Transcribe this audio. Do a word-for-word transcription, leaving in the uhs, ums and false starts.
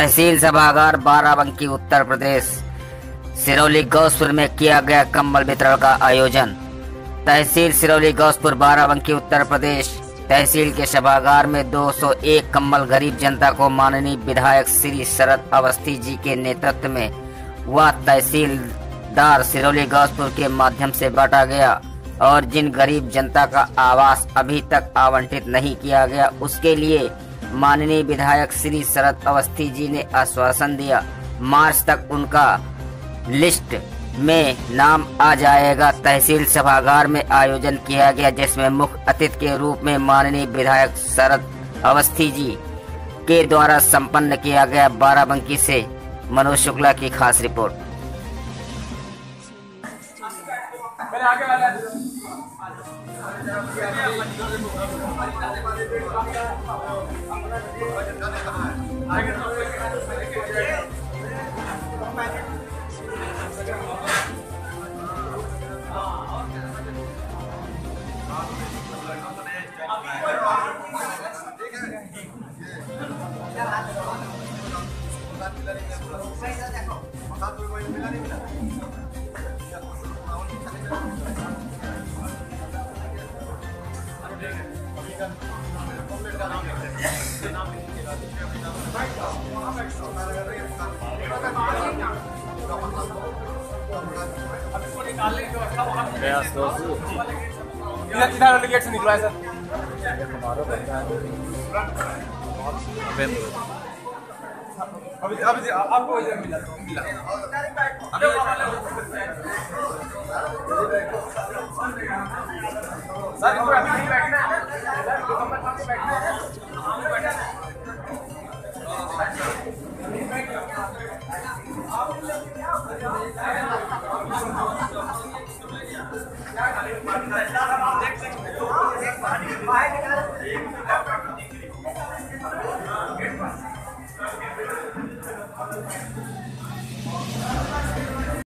तहसील सभागार बाराबंकी उत्तर प्रदेश सिरौली गौसपुर में किया गया कंबल वितरण का आयोजन। तहसील सिरौली गौसपुर बाराबंकी उत्तर प्रदेश तहसील के सभागार में दो सौ एक कंबल गरीब जनता को माननीय विधायक श्री शरद अवस्थी जी के नेतृत्व में व तहसीलदार सिरौली गौसपुर के माध्यम से बांटा गया और जिन गरीब जनता का आवास अभी तक आवंटित नहीं किया गया उसके लिए माननीय विधायक श्री शरद अवस्थी जी ने आश्वासन दिया मार्च तक उनका लिस्ट में नाम आ जाएगा। तहसील सभागार में आयोजन किया गया जिसमें मुख्य अतिथि के रूप में माननीय विधायक शरद अवस्थी जी के द्वारा संपन्न किया गया। बाराबंकी से मनोज शुक्ला की खास रिपोर्ट। किधर डेलीगेट से निकला है सर? अभी अभी आपको इधर मिला मिला सर इनको अभी नहीं बैठना है, दो नंबर सामने बैठना है। आप देख सकते हो